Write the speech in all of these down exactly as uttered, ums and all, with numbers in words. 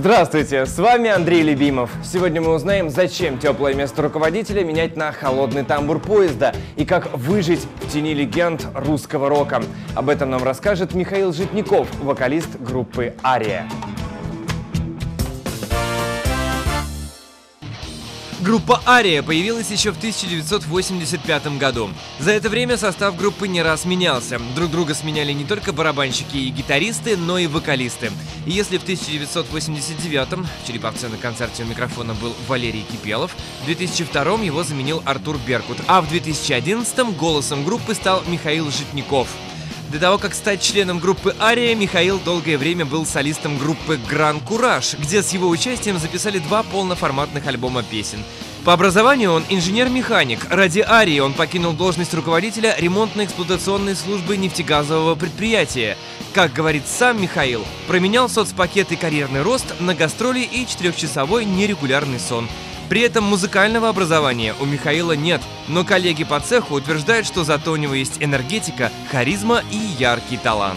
Здравствуйте, с вами Андрей Любимов. Сегодня мы узнаем, зачем теплое место руководителя менять на холодный тамбур поезда и как выжить в тени легенд русского рока. Об этом нам расскажет Михаил Житников, вокалист группы «Ария». Группа «Ария» появилась еще в тысяча девятьсот восемьдесят пятом году. За это время состав группы не раз менялся. Друг друга сменяли не только барабанщики и гитаристы, но и вокалисты. И если в тысяча девятьсот восемьдесят девятом в Череповце на концерте у микрофона был Валерий Кипелов, в две тысячи втором его заменил Артур Беркут, а в две тысячи одиннадцатом голосом группы стал Михаил Житников. До того, как стать членом группы «Ария», Михаил долгое время был солистом группы «Гран Кураж», где с его участием записали два полноформатных альбома песен. По образованию он инженер-механик. Ради «Арии» он покинул должность руководителя ремонтно-эксплуатационной службы нефтегазового предприятия. Как говорит сам Михаил, променял соцпакет и карьерный рост на гастроли и четырехчасовой нерегулярный сон. При этом музыкального образования у Михаила нет, но коллеги по цеху утверждают, что зато у него есть энергетика, харизма и яркий талант.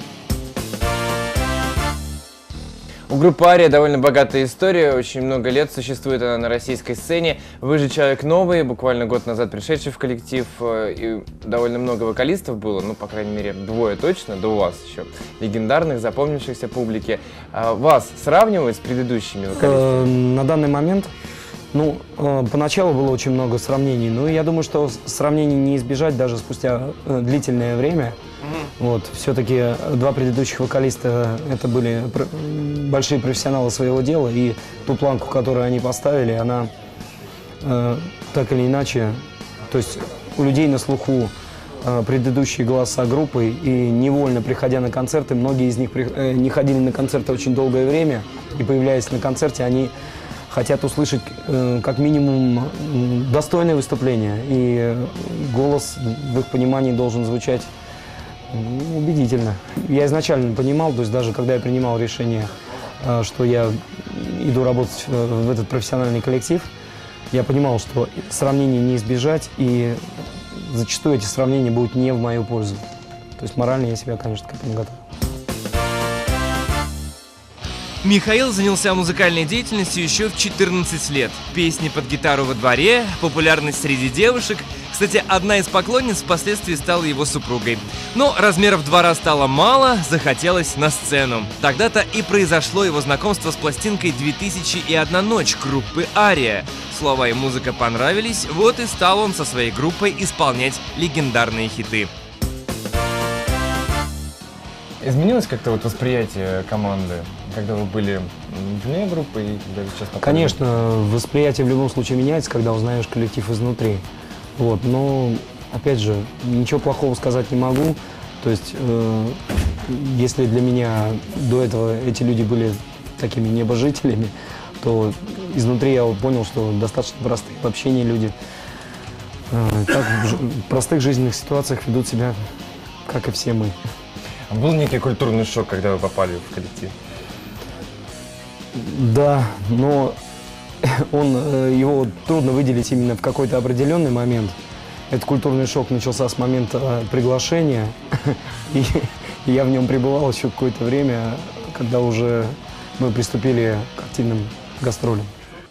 У группы «Ария» довольно богатая история, очень много лет существует она на российской сцене. Вы же человек новый, буквально год назад пришедший в коллектив, и довольно много вокалистов было, ну, по крайней мере, двое точно, да у вас еще, легендарных, запомнившихся публике. Вас сравнивают с предыдущими вокалистами? На данный момент, ну, поначалу было очень много сравнений, но я думаю, что сравнений не избежать даже спустя длительное время. Вот, все-таки два предыдущих вокалиста это были большие профессионалы своего дела, и ту планку, которую они поставили, она э, так или иначе, то есть у людей на слуху э, предыдущие голоса группы, и невольно приходя на концерты, многие из них при, э, не ходили на концерты очень долгое время, и появляясь на концерте, они хотят услышать э, как минимум достойное выступление, и голос в их понимании должен звучать убедительно. Я изначально понимал, то есть даже когда я принимал решение, что я иду работать в этот профессиональный коллектив, я понимал, что сравнений не избежать, и зачастую эти сравнения будут не в мою пользу. То есть морально я себя, конечно, к этому готов. Михаил занялся музыкальной деятельностью еще в четырнадцать лет. Песни под гитару во дворе, популярность среди девушек. Кстати, одна из поклонниц впоследствии стала его супругой. Но размеров двора стало мало, захотелось на сцену. Тогда-то и произошло его знакомство с пластинкой «две тысячи и одна ночь» группы «Ария». Слова и музыка понравились, вот и стал он со своей группой исполнять легендарные хиты. Изменилось как-то вот восприятие команды, когда вы были вне группы и когда сейчас попали? Конечно, восприятие в любом случае меняется, когда узнаешь коллектив изнутри. Вот, но, опять же, ничего плохого сказать не могу. То есть, э, если для меня до этого эти люди были такими небожителями, то изнутри я понял, что достаточно простые в общении люди. Э, так, в простых жизненных ситуациях ведут себя, как и все мы. А был некий культурный шок, когда вы попали в коллектив? Да, но он, его трудно выделить именно в какой-то определенный момент. Этот культурный шок начался с момента приглашения, и я в нем пребывал еще какое-то время, когда уже мы приступили к активным гастролям.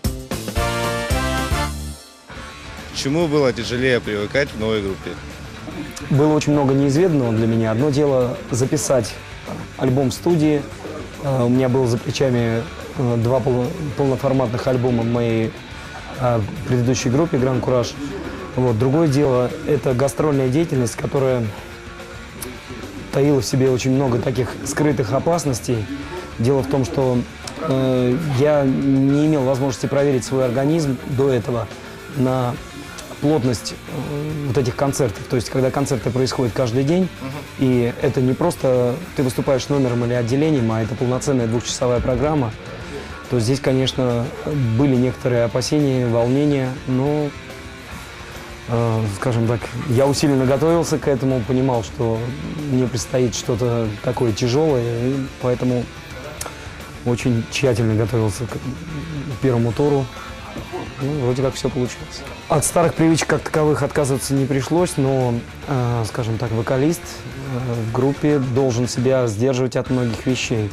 Чему было тяжелее привыкать в новой группе? Было очень много неизведанного для меня. Одно дело записать альбом в студии. У меня было за плечами два полноформатных альбома в моей предыдущей группе «Гран Кураж». Вот. Другое дело – это гастрольная деятельность, которая таила в себе очень много таких скрытых опасностей. Дело в том, что э, я не имел возможности проверить свой организм до этого на плотность э, вот этих концертов. То есть, когда концерты происходят каждый день, uh-huh. и это не просто ты выступаешь номером или отделением, а это полноценная двухчасовая программа, то здесь, конечно, были некоторые опасения, волнения, но, э, скажем так, я усиленно готовился к этому, понимал, что мне предстоит что-то такое тяжелое, и поэтому очень тщательно готовился к первому туру. Ну, вроде как все получилось. От старых привычек как таковых отказываться не пришлось, но, э, скажем так, вокалист э, в группе должен себя сдерживать от многих вещей.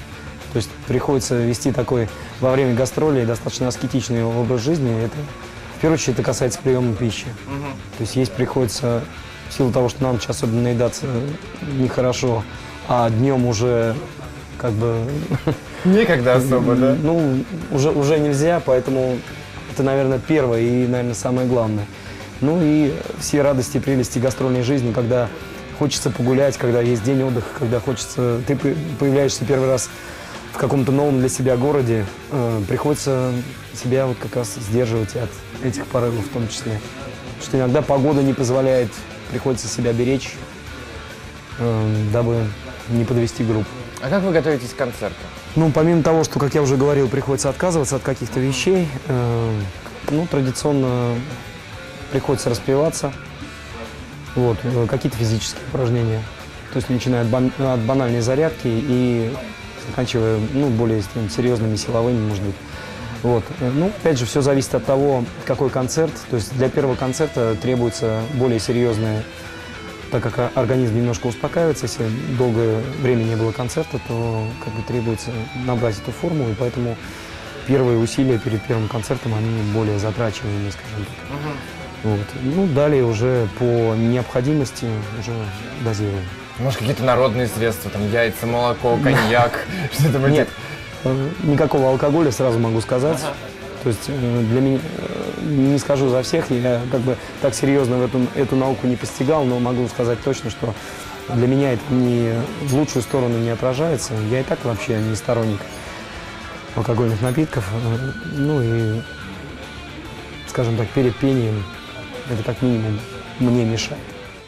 То есть приходится вести такой во время гастролей достаточно аскетичный образ жизни. Это, в первую очередь, это касается приема пищи. Угу. То есть есть приходится, в силу того, что на ночь особенно наедаться нехорошо, а днем уже как бы... Некогда особо, да? Ну, уже, уже нельзя, поэтому это, наверное, первое и, наверное, самое главное. Ну и все радости и прелести гастрольной жизни, когда хочется погулять, когда есть день отдыха, когда хочется... Ты появляешься первый раз в каком-то новом для себя городе, э, приходится себя вот как раз сдерживать от этих порывов в том числе. Что иногда погода не позволяет, приходится себя беречь, э, дабы не подвести группу. А как вы готовитесь к концерту? Ну, помимо того, что, как я уже говорил, приходится отказываться от каких-то вещей, э, ну, традиционно приходится распеваться, вот, э, какие-то физические упражнения. То есть начиная от, бан от банальной зарядки и заканчивая, ну, более там, серьезными силовыми, может быть. Вот. Ну, опять же, все зависит от того, какой концерт. То есть для первого концерта требуется более серьезное, так как организм немножко успокаивается, если долгое время не было концерта, то как бы требуется набрать эту форму, и поэтому первые усилия перед первым концертом, они более затрачиваемые, скажем так. Угу. Вот. Ну, далее уже по необходимости уже дозируем. Может, какие-то народные средства, там яйца, молоко, коньяк, что-то вроде... Нет, никакого алкоголя, сразу могу сказать. Ага. То есть для меня, не скажу за всех, я как бы так серьезно в эту, эту науку не постигал, но могу сказать точно, что для меня это не в лучшую сторону не отражается. Я и так вообще не сторонник алкогольных напитков. Ну и, скажем так, перед пением это как минимум мне мешает.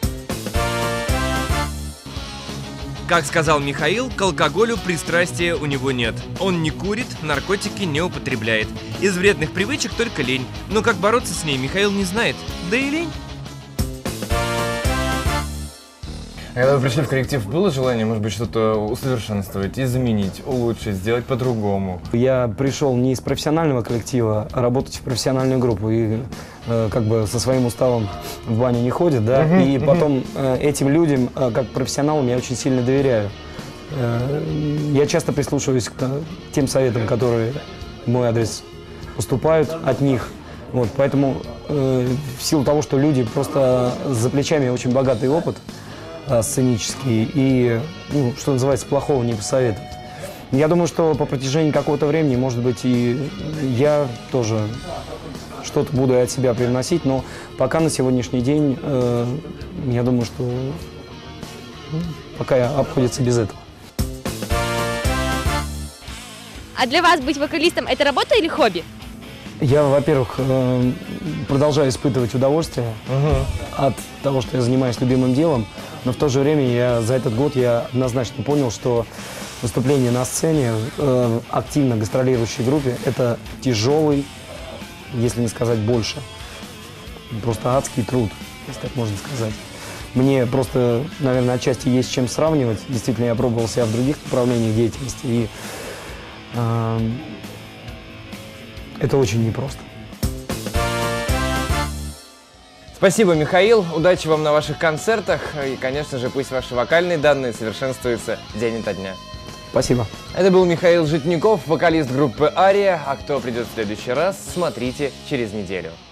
Как сказал Михаил, к алкоголю пристрастия у него нет. Он не курит, наркотики не употребляет. Из вредных привычек только лень. Но как бороться с ней, Михаил не знает. Да и лень. Когда вы пришли в коллектив, было желание, может быть, что-то усовершенствовать, изменить, улучшить, сделать по-другому? Я пришел не из профессионального коллектива, а работать в профессиональную группу. И э, как бы со своим уставом в баню не ходит, да. Uh-huh, и uh-huh. потом э, этим людям, э, как профессионалам, я очень сильно доверяю. Э, я часто прислушиваюсь к тем советам, которые в мой адрес поступают от них. Вот, поэтому э, в силу того, что люди просто за плечами очень богатый опыт, сценический, и, ну, что называется, плохого не посоветовать. Я думаю, что по протяжении какого-то времени, может быть, и я тоже что-то буду от себя привносить, но пока на сегодняшний день, э, я думаю, что ну, пока обходится без этого. А для вас быть вокалистом – это работа или хобби? Я, во-первых, э, продолжаю испытывать удовольствие uh-huh. от того, что я занимаюсь любимым делом, но в то же время я, за этот год я однозначно понял, что выступление на сцене э, активно гастролирующей группе – это тяжелый, если не сказать больше, просто адский труд, если так можно сказать. Мне просто, наверное, отчасти есть чем сравнивать. Действительно, я пробовал себя в других направлениях деятельности, и э, это очень непросто. Спасибо, Михаил. Удачи вам на ваших концертах. И, конечно же, пусть ваши вокальные данные совершенствуются день ото дня. Спасибо. Это был Михаил Житников, вокалист группы «Ария». А кто придет в следующий раз, смотрите через неделю.